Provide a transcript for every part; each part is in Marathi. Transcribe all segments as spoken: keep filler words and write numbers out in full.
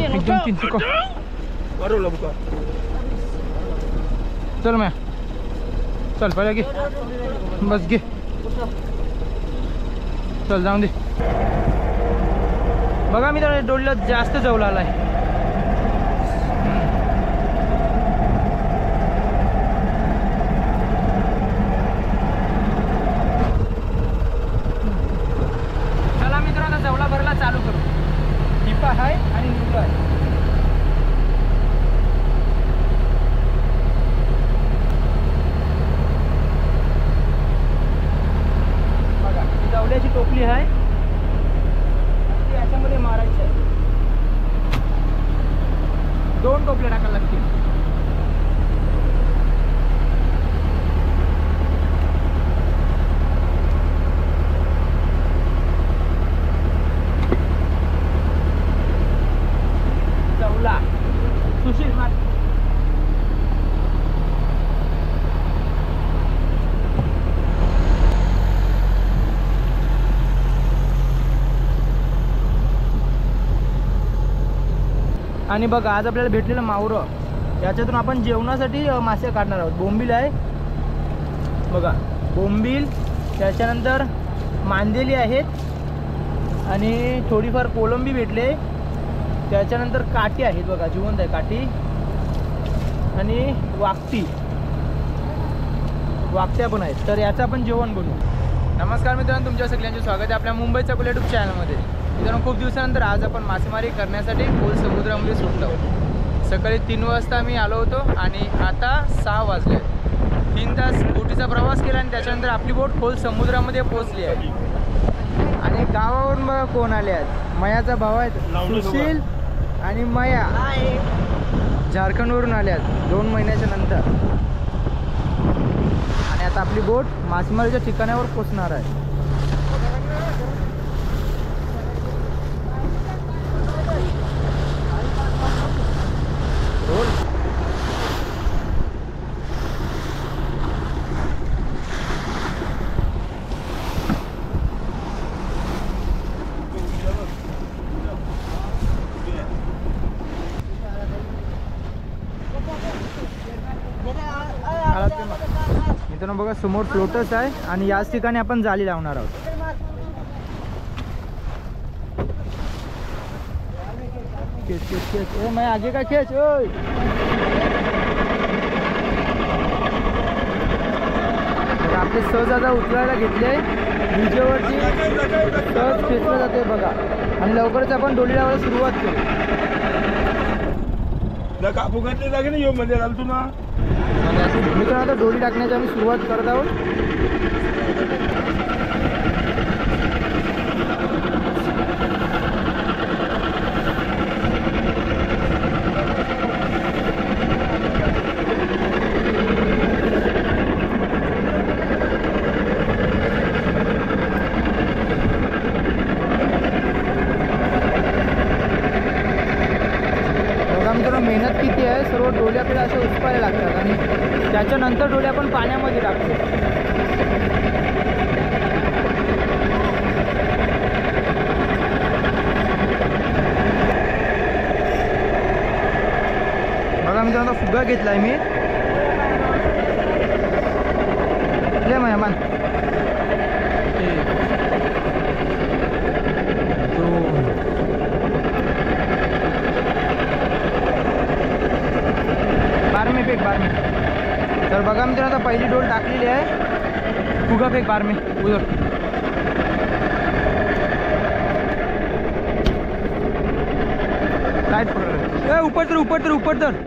एक दोन तीन को चल मैं चल पहिले घे बस घे चल जाऊन दे। बघा मी तर डोलीला जास्त जवळ आलाय। चला मित्रांनो जवळा भरला चालू करू। टिपा आहे आणि निपा आहे। बघा ही जवळ्याची टोपली आहे, याच्यामध्ये मारायचं आहे। दोन टोपले टाकायला लागतील। चवला सुशील मार। आणि बघा आज आपल्याला भेटलेलं मावरं, याच्यातून आपण जेवणासाठी मासे काढणार आहोत। बोंबील आहे बघा, बोंबील, त्याच्यानंतर मांदेली आहेत आणि थोडीफार कोलंबी भेटले, त्याच्यानंतर काठी आहेत बघा, जिवंत आहे काठी आणि वाकटी वाकट्या पण आहेत। तर याचं आपण जेवण बनवू। नमस्कार मित्रांनो, तुमच्या सगळ्यांचे स्वागत आहे आपल्या मुंबईचा कुल यूट्यूब चॅनलमध्ये। मित्रांनो खूप दिवसानंतर आज आपण मासेमारी करण्यासाठी खोल समुद्रामध्ये सुटलो। सकाळी तीन वाजता मी आलो होतो आणि आता सहा वाजले। तीन तास बोटीचा प्रवास केला आणि त्याच्यानंतर आपली बोट खोल समुद्रामध्ये पोहोचली आहे। आणि गावावरून बघा कोण आले आहेत, मयाचा भाऊ आहेत सुशील आणि मया, झारखंडवरून आले आहेत दोन महिन्याच्या नंतर। आणि आता आपली बोट मासेमारीच्या ठिकाणावर पोहोचणार आहे। मित्रांनो बघा समोर फ्लोटस आहे आणि याच ठिकाणी आपण जाळी लावणार आहोत। खेच खेच खेच ए मैं आगे का खेच ओय। आपले सहज आता उचलायला घेतले, विजेवरची सहज खेचलं जाते बघा। आणि लवकरच आपण डोली लावायला सुरुवात करू। कापू घातले जागे ना, मध्ये घालतो ना मित्रांनो आता डोली टाकण्याची आम्ही सुरुवात करत आहोत। मेहनत किती आहे, सर्व डोले आपल्याला असे उचपायला लागतात आणि त्याच्यानंतर डोले आपण पाण्यामध्ये टाकतो। बघा मित्रांनो फुगा घेतलाय मी, ले मेहमान बार में फेक बार में। तर बघा मित्रांनो आता पहिली डोल टाकलेली आहे, फुगा फेक बार में उधर। लाइट पकड़ रहे, ए ऊपर तर ऊपर तर ऊपर तर।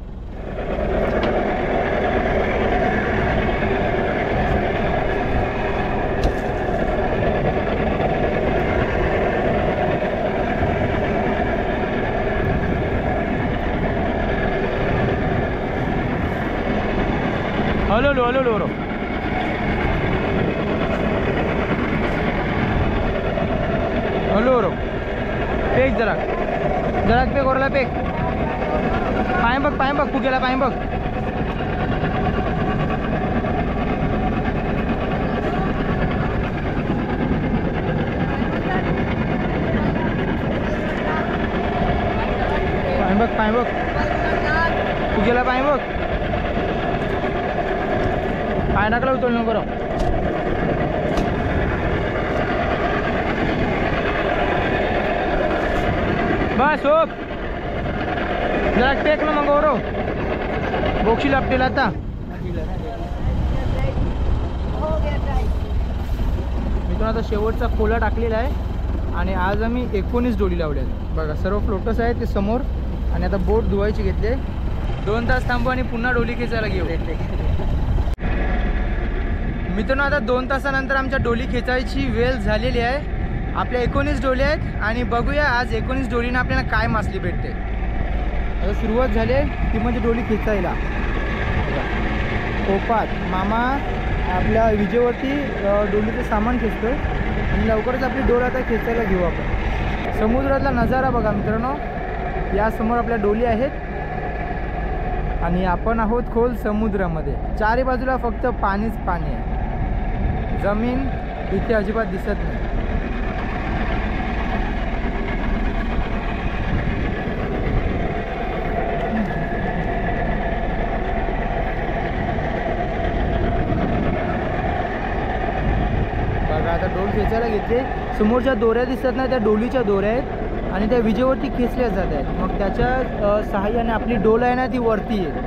हलो लो हलो लो रो हलो रो पेक जरा जरा पेक ओरला पेक पाय बघ पाय बघ फुगेला पाय बघ। बघ पाय बघ तू गेला पाय बघ पाय टाकला उचल नको बरं बस होप जरा टेक ना मग ओरो बोक्षी लापटेल आता मी आता शेवटचा खोला टाकलेला आहे आणि आज आम्ही एकोणीस डोली लावल्या आहेत बघा. सर्व फ्लोटस आहेत ते समोर आणि आता बोट धुवायचे घेतले. दोन तास थांबू आणि पुन्हा डोली खेचायला घेऊ. मित्रांनो आता दोन तासानंतर आमच्या डोली खेचायची वेळ झालेली आहे. आपल्या एकोणीस डोली आहेत आणि बघूया आज एकोणीस डोलीनं आपल्याला काय मासली भेटते. आता सुरुवात झाली आहे ती म्हणजे डोली खेचायला. कोपात मामा आपल्या विजेवरती डोलीचं सामान खेचतोय आणि लवकरच आपली डोल आता खेचायला घेऊ आपण. समुद्रातला नजारा बघा मित्रांनो. यासमोर आपल्या डोली आहेत आणि आपण आहोत खोल समुद्रामध्ये. चारी बाजूला फक्त पाणीच पाणी आहे. जमीन इथे अजिबात दिसत नाही. बघा आता डोल खेचायला घेतले. समोरच्या दोऱ्या दिसत नाही त्या डोलीच्या दोऱ्या आहेत आणि त्या विजेवरती खेचल्या जात आहेत. मग त्याच्या सहाय्याने आपली डोल आहे ना ती वरती आहे.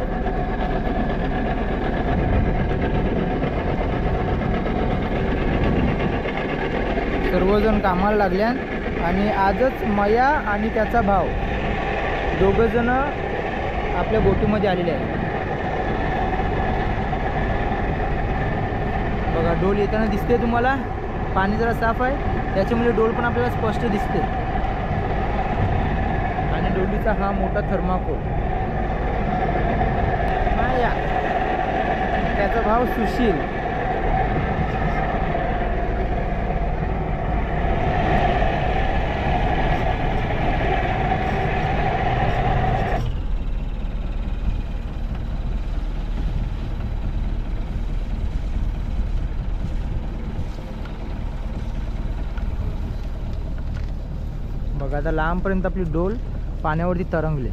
सर्वजण कामाला लागल्या आणि आजच मया आणि त्याचा भाव दोघं जण आपल्या बोटीमध्ये आलेले आहेत. बघा डोल येताना दिसते तुम्हाला. पाणी जरा साफ आहे त्याच्यामुळे डोल पण आपल्याला स्पष्ट दिसते. आणि डोलीचा हा मोठा थर्माकोल माया त्याचा भाव सुशील. बघा आता लांबपर्यंत आपली डोल पाण्यावरती तरंगले.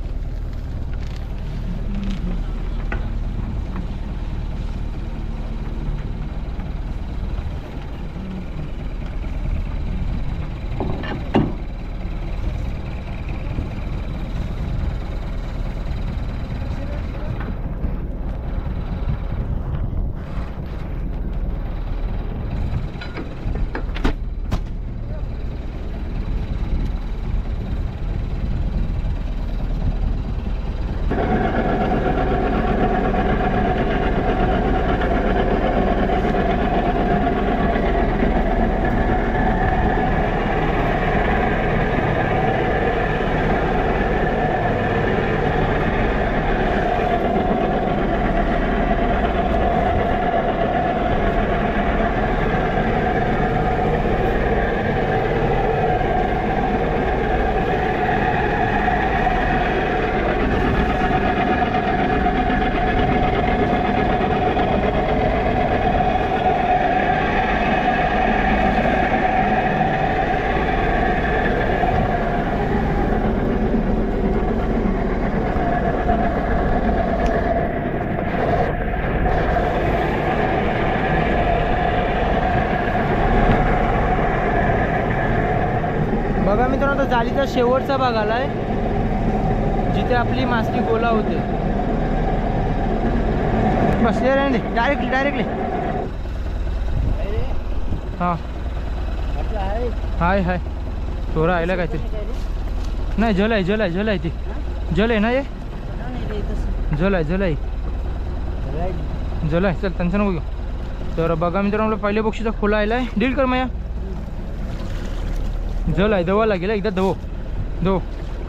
बघा मित्रांनो आता जाळीचा शेवटचा भाग आलाय जिथे आपली मासली गोला होते. बसले रे डायरेक्टली डायरेक्टली हां हाय हाय थोडं आयला काहीतरी नाही. जल आहे जल आहे जल आहे ती जल आहे ना हे जल आहे जल आहे जल आहे. चल त्यांचं नको घेऊ. तर बघा मित्रांनो पहिले बक्षीचा खोला आला आहे. डील कर माया जल आहे दवा लागेल एकदा धवो धो.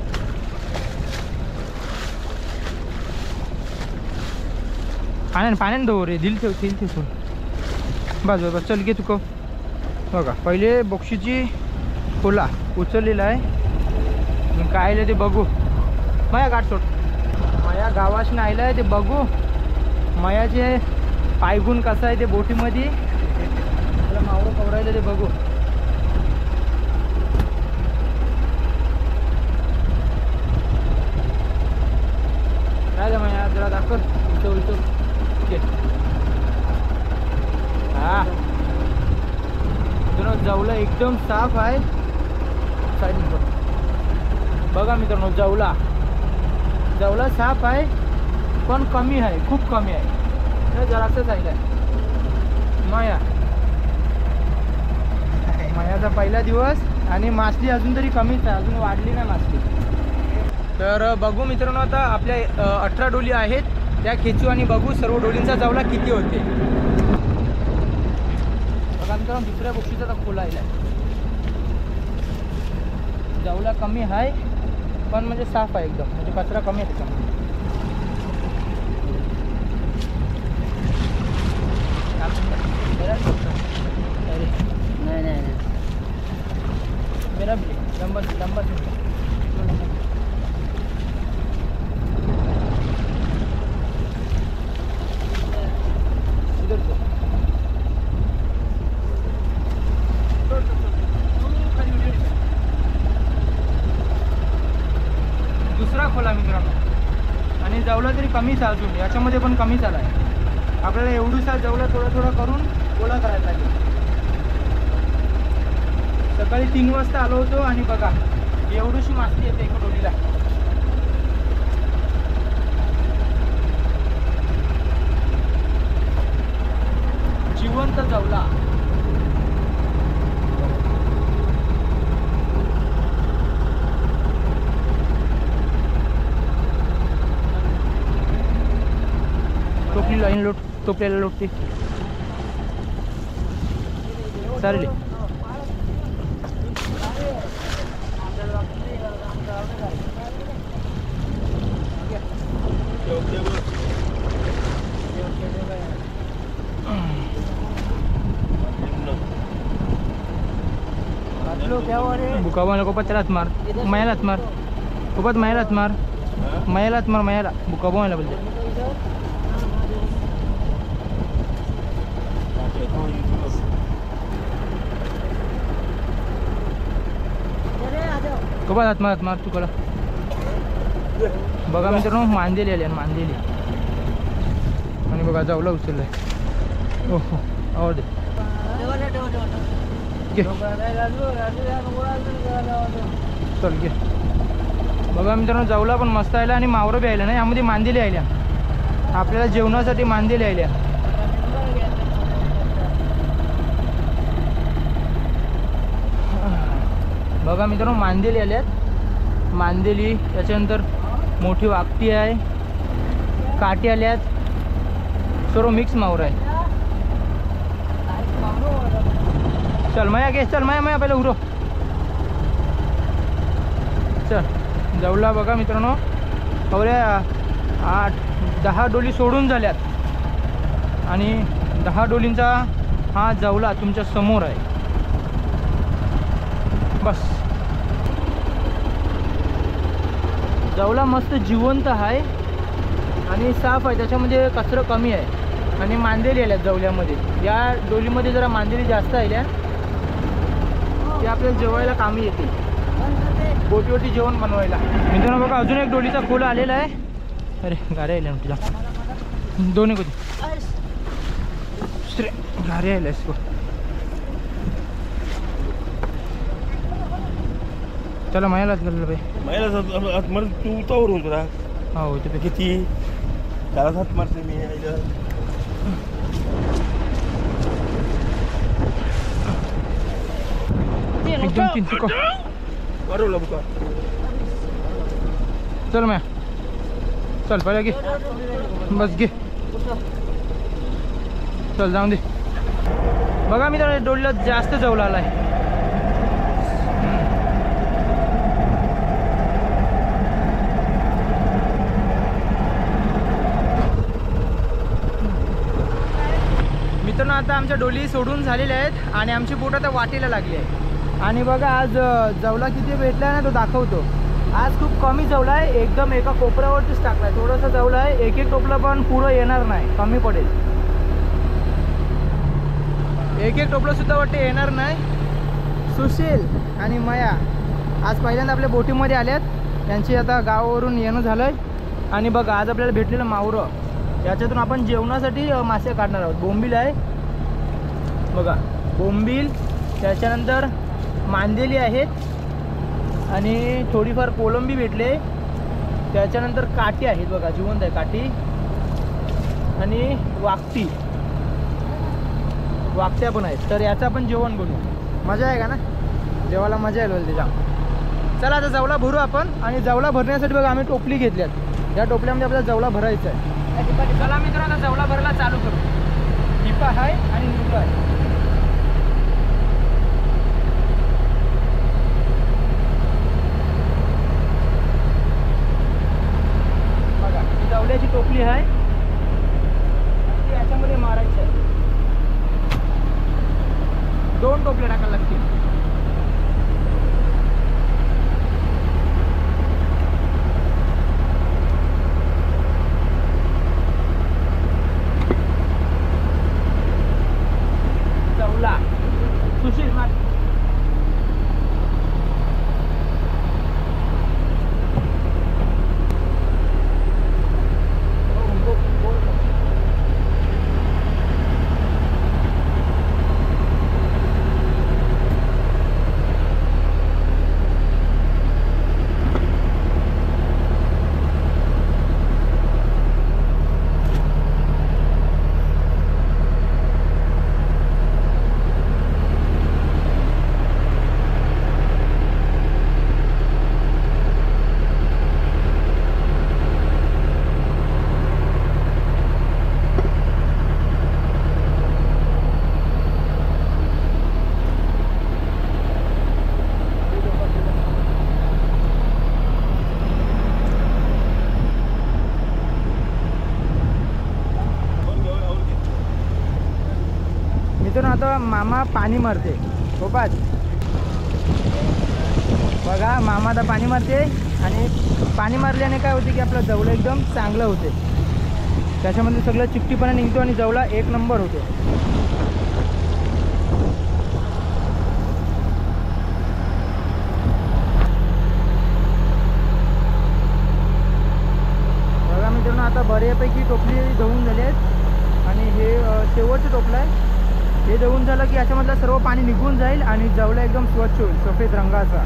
पाण्याने पाण्याने धवो रे. दिल ठेव दिल ठेव बस बस चल घे तुक. बघा पहिले बक्षीची खोला उचललेला आहे. काय आलं ते बघू. माया गाठ सोड. माया गावाशी आलं आहे ते बघू. मायाचे पायगुण कसं आहे ते बोटीमध्ये मला मावळं पवरायला ते बघू. एकदम साफ आहे. साईड बघा मित्रांनो, जवला जवला साफ आहे पण कमी आहे, खूप कमी आहे. जरासं साईड आहे. माया मायाचा पहिला दिवस आणि मासली अजून तरी कमीच आहे, अजून वाढली नाही मासली. तर बघू मित्रांनो, आता आपल्या अठरा डोली आहेत त्या खेचू आणि बघू सर्व डोलींचा जवला किती होते. बघा मित्रांनो, दुसऱ्या गोष्टीचा तर खोला आहे. जवला कमी आहे पण म्हणजे साफ आहे एकदम, म्हणजे कचरा कमी आहे त्याच्यामध्ये. नाही नाही नाही मेरा भी लंबा लंबा इधर से दुसरा खोला मित्रांनो. आणि जवला तरी कमीच आहे, अजून याच्यामध्ये पण कमीच आला आहे. आपल्याला एवढूसा जवला थोडा थोडा करून गोळा करायला लागेल. सकाळी तीन वाजता आलो होतो आणि बघा एवढीशी मासली येते एका डोलीला. जिवंत जवला. टोपली लाईन लोट टोपल्याला लोटते चालेल. बुकावा नको पत्रात मार, मयालाच मार सोबत, मयालाच मार मयालाच मार मयाला बुकावा मला बोलते. सोबत हात मार हात मार तू कला. बघा मित्रांनो, मांदेली आली मांदेली आणि बघा जावला उचललाय. ओहो आवड दे चल घे. बघा मित्रांनो, जावला पण मस्त आयला आणि मावरं बी आयला ना. यामध्ये मांदेली आल्या, आपल्याला जेवणासाठी मांदेली आल्या. बघा मित्रांनो, मांदेली आल्यात. मांदेली त्याच्यानंतर मोठी वाकटी आहे, काठी आल्यात, सर्व मिक्स मावर आहे. चल माया घे, चल माया माया पहिला उरो चल. जवला बघा मित्रांनो, एवढ्या आठ दहा डोली सोडून झाल्यात आणि दहा डोलींचा हा जवला तुमच्या समोर आहे. बस जवला मस्त जिवंत आहे आणि साफ आहे, त्याच्यामध्ये कचरा कमी आहे. आणि मांदेली आल्यात जवल्यामध्ये. या डोलीमध्ये जरा मांदेली जास्त आल्या, ते आपल्याला जेवायला कामी येते, बोटीवरती जेवण बनवायला. मित्रांनो बघा, अजून एक डोलीचा खोल आलेला आहे. अरे गाड्या आल्या तुला दोन एक होती दुसरे गाड्या आल्या असतो. चला मायालाच गेलं बाई, मायला तू उतावर होतो ना. हा होते पे किती त्याला हात मारते मी. एकदम चिंचुका वाढवला बुका. चल माया चल पहिला घे, बस घे चल जाऊन दे. बघा मी तर डोलीला जास्त जवळ आला आहे. मित्रांनो, आता आमच्या डोली सोडून झालेल्या आहेत आणि आमची बोट आता वाटेला लागली आहे. आणि बघा आज जवला किती भेटला ना तो दाखवतो. आज खूप कमी जवला आहे, एकदम एका कोपऱ्यावरतीच टाकला आहे. थोडंसं जवला आहे, एक एक टोपला पण पुरं येणार नाही, कमी पडेल. एक एक टोपलं सुद्धा वाटते येणार नाही. सुशील आणि मया आज पहिल्यांदा आपल्या बोटीमध्ये आल्यात. त्यांची आता गावावरून येणं झालं आहे. आणि बघा आज आपल्याला भेटलेलं मावरं, याच्यातून आपण जेवणासाठी मासे काढणार आहोत. बोंबील आहे बघा, बोंबील त्याच्यानंतर मांदेली आहेत आणि थोडीफार कोलंबी भेटले. त्याच्यानंतर काठी आहेत बघा, जिवंत आहे काठी आणि वाकटी वाकट्या पण आहेत. तर याचं आपण जेवण बनवू. मजा आहे का ना, जेवायला मजा येईल त्याच्या. चला आता जवला भरू आपण. आणि जवला भरण्यासाठी बघा आम्ही टोपली घेतल्यात. या टोपल्यामध्ये आपल्याला जवला भरायचा आहे. चला मित्रांनो जवला भरायला चालू करू. टिपा आहे आणि निवडा आहे. बघा ही जवल्याची टोपली आहे, ती याच्यामध्ये मारायची आहे. दोन टोपल्या टाकायला लागतील. जवला सुशील मार. आता मामा पाणी मारते. गोपाज बघा, मामा आता पाणी मारते. आणि पाणी मारल्याने काय होते की आपलं जवलं एकदम चांगलं होते. त्याच्यामध्ये सगळं चिकटीपणा निघतो आणि जवला एक नंबर होते. बघा मित्रांनो आता बऱ्यापैकी टोपली धुवून झाली आहेत. आणि हे शेवटचं टोपलं आहे. हे धुवून झालं की याच्यामधलं सर्व पाणी निघून जाईल आणि जवला एकदम स्वच्छ होईल, सफेद रंगाचा.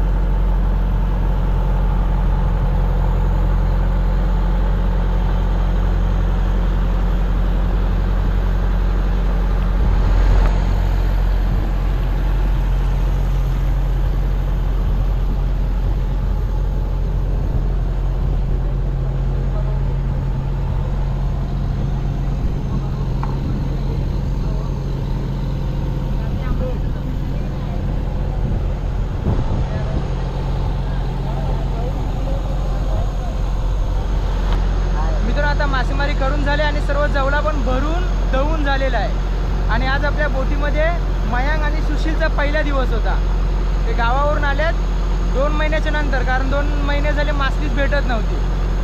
आता मासेमारी करून झाले आणि सर्व जवला पण भरून दवून झालेला आहे. आणि आज आपल्या बोटीमध्ये मयांक आणि सुशीलचा पहिला दिवस होता. ते गावावरून आल्यात दोन महिन्याच्या नंतर, कारण दोन महिने झाले मासलीच भेटत नव्हती.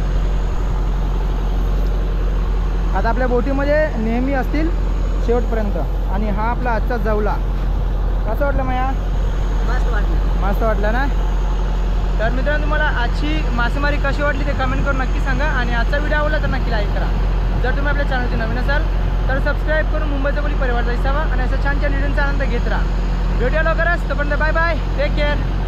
आता आपल्या बोटीमध्ये नेहमी असतील शेवटपर्यंत. आणि हा आपला आजचा जवला. कसं वाटलं मया? मस्त वाटलं. मस्त वाटलं ना. तर मित्रांनो तुम्हाला आजची मासेमारी कशी वाटली ते कमेंट करून नक्की सांगा. आणि आजचा व्हिडिओ आवडला तर नक्की लाईक करा. जर तुम्ही आपल्या चॅनलचे नवीन असाल तर सबस्क्राईब करून मुंबईचा कोली परिवार जायचा आणि असा छान छान व्हिडिओचा आनंद घेत राहा. भेटूया लवकरच. तोपर्यंत बाय बाय, टेक केअर.